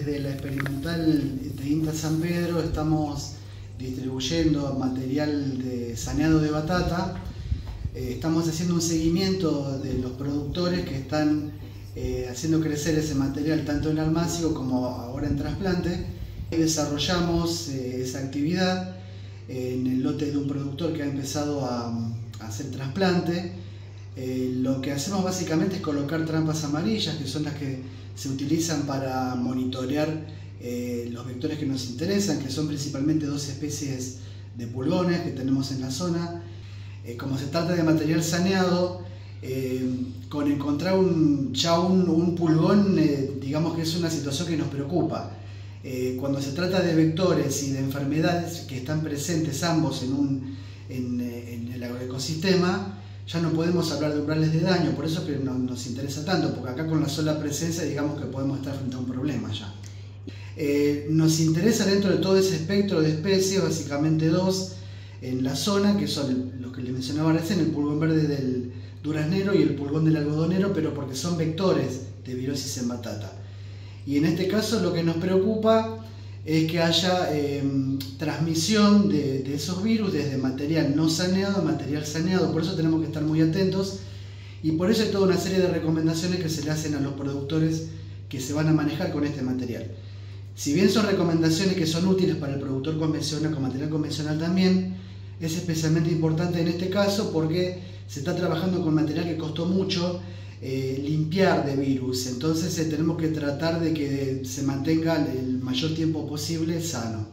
desde la experimental de INTA San Pedro estamos distribuyendo material de saneado de batata. Estamos haciendo un seguimiento de los productores que están haciendo crecer ese material tanto en almácigo como ahora en trasplante. Desarrollamos esa actividad en el lote de un productor que ha empezado a hacer trasplante. Lo que hacemos básicamente es colocar trampas amarillas, que son las que se utilizan para monitorear los vectores que nos interesan, que son principalmente dos especies de pulgones que tenemos en la zona. Como se trata de material saneado, con encontrar un pulgón, digamos que es una situación que nos preocupa. Cuando se trata de vectores y de enfermedades que están presentes ambos en el agroecosistema, ya no podemos hablar de umbrales de daño, por eso es que nos interesa tanto, porque acá con la sola presencia digamos que podemos estar frente a un problema ya. Nos interesa dentro de todo ese espectro de especies, básicamente dos en la zona, que son los que les mencionaba recién, el pulgón verde del duraznero y el pulgón del algodonero, pero porque son vectores de virosis en batata. Y en este caso lo que nos preocupa es que haya transmisión de esos virus desde material no saneado a material saneado. Por eso tenemos que estar muy atentos y por eso hay toda una serie de recomendaciones que se le hacen a los productores que se van a manejar con este material. Si bien son recomendaciones que son útiles para el productor convencional, con material convencional también, es especialmente importante en este caso porque se está trabajando con material que costó mucho limpiar de virus, entonces tenemos que tratar de que se mantenga el mayor tiempo posible sano.